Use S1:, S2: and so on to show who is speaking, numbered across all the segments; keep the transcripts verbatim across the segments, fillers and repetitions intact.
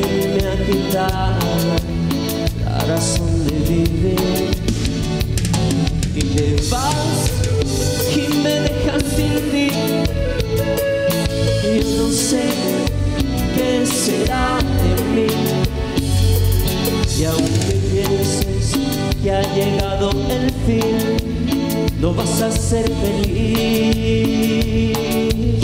S1: me ha quitado la razón de vivir. Y te vas y me dejas sin ti. Yo no sé qué será de mí. Y aunque pienses que ha llegado el fin, no vas a ser feliz.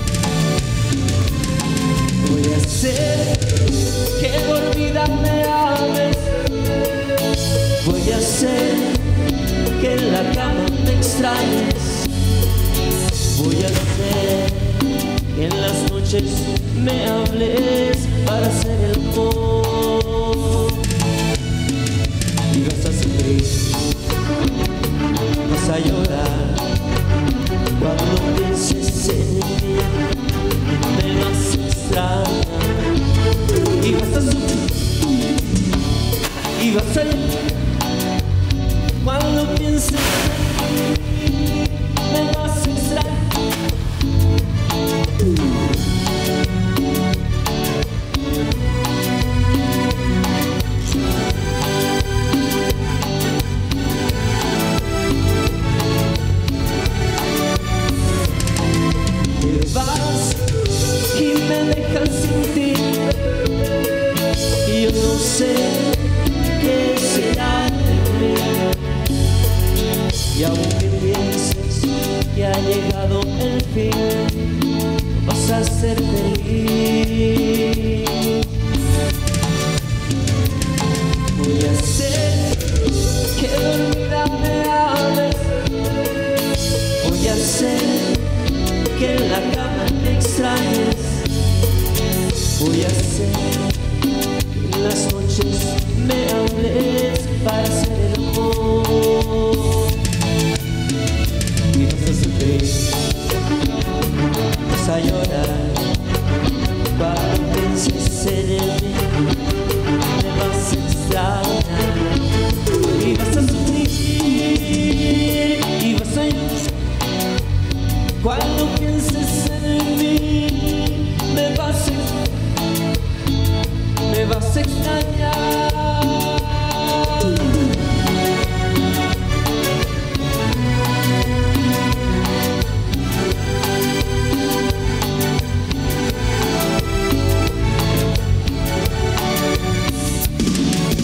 S1: Voy a hacer que dormida me ames. Voy a hacer que en la cama me extrañes. Voy a hacer que en las noches me hables para hacer el amor. Y vas a sufrir, vas a llorar cuando pienses en mí. Me vas a extrañar y vas a sufrir y vas a llorar cuando pienses en mí. Me vas a extrañar. Y me dejas sin ti. Y yo no sé qué será de mí. Y aunque pienses que ha llegado el fin, vas a ser feliz. Voy a hacer que dormida me ames. Voy a hacer que en la cama te extrañes. Voy a hacer que en las noches me hables para hacer el amor. Y vas a sufrir, vas a llorar cuando pienses en mí. Me vas a extrañar y vas a sufrir y vas a llorar cuando pienses en mí. Me vas a, me vas a extrañar.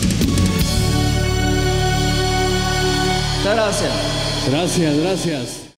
S1: Muchas gracias.
S2: Gracias, gracias.